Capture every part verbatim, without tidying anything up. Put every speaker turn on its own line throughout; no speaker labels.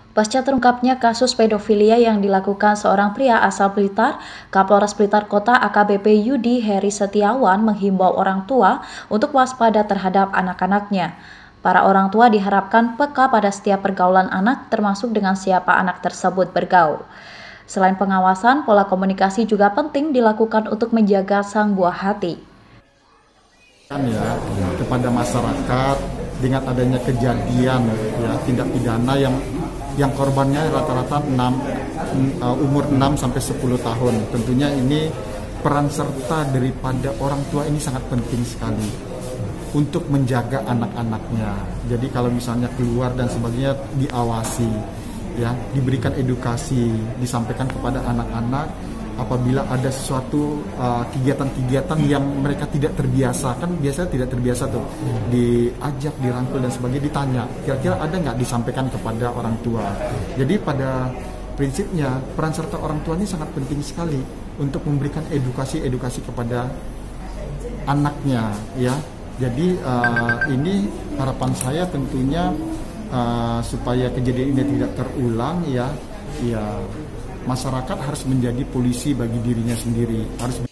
Pasca terungkapnya kasus pedofilia yang dilakukan seorang pria asal Blitar, Kapolres Blitar Kota A K B P Yudi Heri Setiawan menghimbau orang tua untuk waspada terhadap anak-anaknya. Para orang tua diharapkan peka pada setiap pergaulan anak, termasuk dengan siapa anak tersebut bergaul. Selain pengawasan, pola komunikasi juga penting dilakukan untuk menjaga sang buah hati.
Ya, kepada masyarakat dengan adanya kejadian ya tindak pidana yang yang korbannya rata-rata enam umur enam sampai sepuluh tahun. Tentunya ini peran serta daripada orang tua ini sangat penting sekali untuk menjaga anak-anaknya. Jadi kalau misalnya keluar dan sebagainya diawasi ya, diberikan edukasi, disampaikan kepada anak-anak apabila ada sesuatu uh, kegiatan-kegiatan yang mereka tidak terbiasa, kan biasanya tidak terbiasa tuh, diajak, dirangkul dan sebagainya, ditanya kira-kira ada nggak, disampaikan kepada orang tua. Jadi pada prinsipnya peran serta orang tua ini sangat penting sekali untuk memberikan edukasi-edukasi kepada anaknya ya. Jadi uh, ini harapan saya tentunya uh, supaya kejadian ini tidak terulang ya, ya masyarakat harus menjadi polisi bagi dirinya sendiri. Harus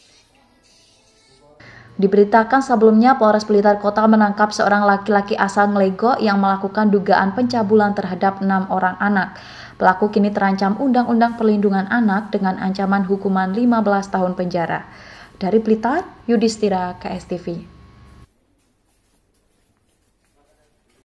Diberitakan sebelumnya Polres Blitar Kota menangkap seorang laki-laki asal Nglego yang melakukan dugaan pencabulan terhadap enam orang anak. Pelaku kini terancam Undang-Undang Perlindungan Anak dengan ancaman hukuman lima belas tahun penjara. Dari Blitar, Yudhistira, K S T V.